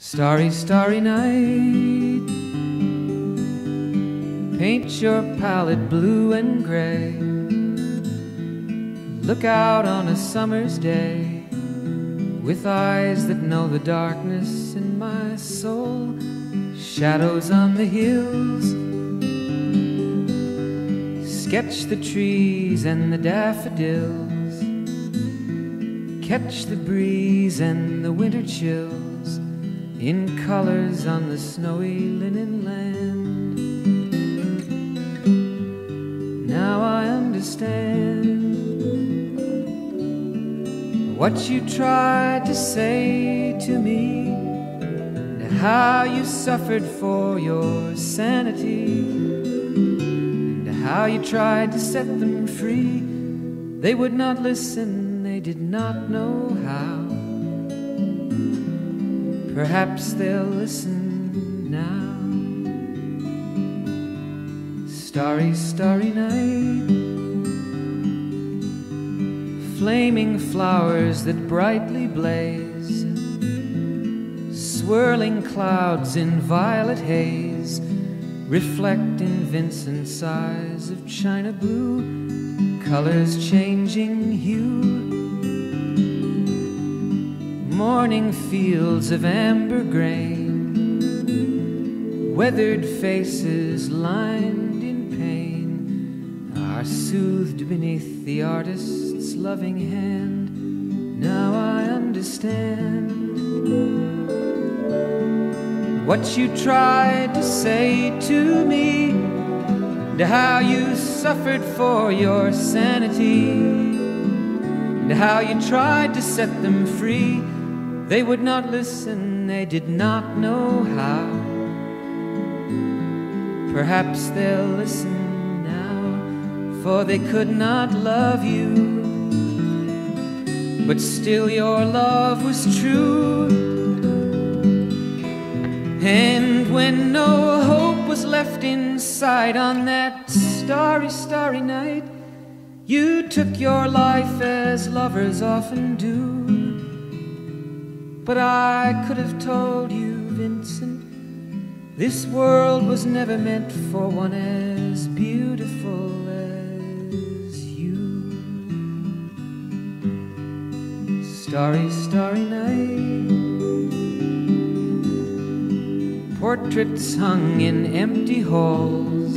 Starry, starry night, paint your palette blue and gray. Look out on a summer's day with eyes that know the darkness in my soul. Shadows on the hills, sketch the trees and the daffodils, catch the breeze and the winter chills in colors on the snowy linen land. Now I understand what you tried to say to me, and how you suffered for your sanity, and how you tried to set them free. They would not listen, they did not know how. Perhaps they'll listen now. Starry, starry night, flaming flowers that brightly blaze, swirling clouds in violet haze, reflect in Vincent's eyes of china blue, colors changing hue. Morning fields of amber grain, weathered faces lined in pain, are soothed beneath the artist's loving hand. Now I understand what you tried to say to me, and how you suffered for your sanity, and how you tried to set them free. They would not listen, they did not know how. Perhaps they'll listen now, for they could not love you, but still your love was true. And when no hope was left inside on that starry, starry night, you took your life as lovers often do. But I could have told you, Vincent, this world was never meant for one as beautiful as you. Starry, starry night, portraits hung in empty halls,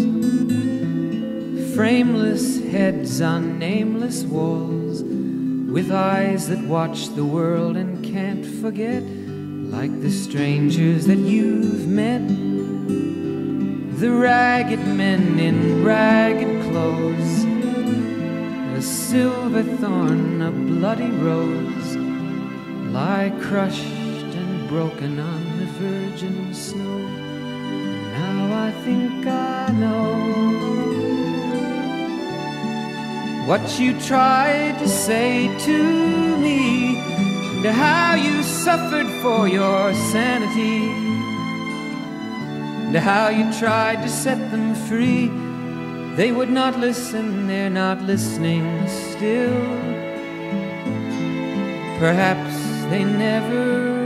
frameless heads on nameless walls, with eyes that watch the world and can't forget, like the strangers that you've met, the ragged men in ragged clothes, a silver thorn, a bloody rose, lie crushed and broken on the virgin snow. Now I think I know what you tried to say to me, and how you suffered for your sanity, and how you tried to set them free. They would not listen, they're not listening still. Perhaps they never